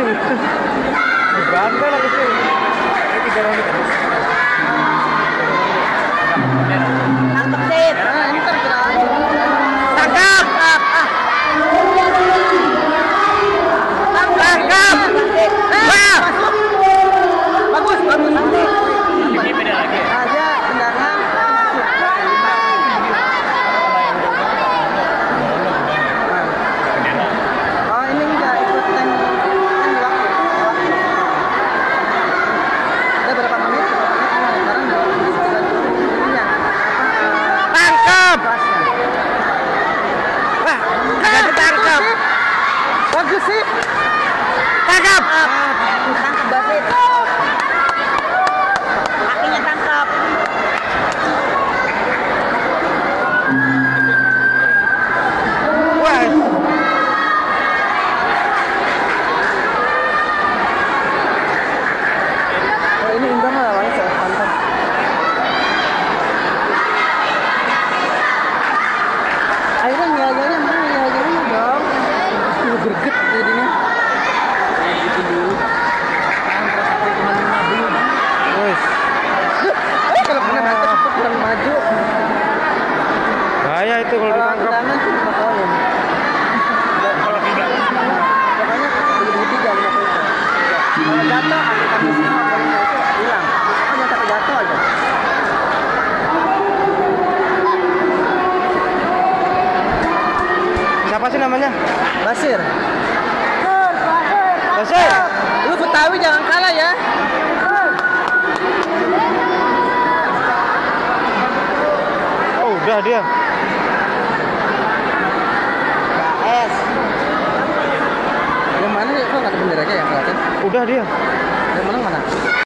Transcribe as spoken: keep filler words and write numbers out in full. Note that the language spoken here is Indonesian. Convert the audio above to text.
kucing. Dibantai lah kucing. Ini tiga ronde terus. Tangkap sip. Nah, ini kan kira. Tangkap. Tangkap. Wah. Bagus, bagus. Ini beda lagi. Aja tendangan. Oh, ini enggak ikut ten ten waktu. Ada berapa menit? Sekarang ini Tangkap. Wah, Ah, tangkap. bagus sih. Tangkap. Tangkap basit. Kakinya tangkap. Wah. Oh, ini imbang lah lawannya saya pantas. Akhirnya ngelaganya mana ngelaganya dong. Ini greget jadinya. Gitu dulu. Kan terus aku cuma lima dulu. Wes. Eh, kalau kena batas itu kurang maju. Bahaya itu kalau Kalau ditangkap. tangan sih lima poin. Kalau tidak. Pokoknya lebih tiga lima poin. Kalau jatuh kaki kaki lima poinnya itu hilang. Pokoknya sampai jatuh aja. Siapa sih namanya? Basir. Basir. Lu Betawi jangan kalah ya. Oh, udah dia. S. Yang mana ya? Kok nggak ada benderanya yang kelihatan? Udah dia. Yang mana mana?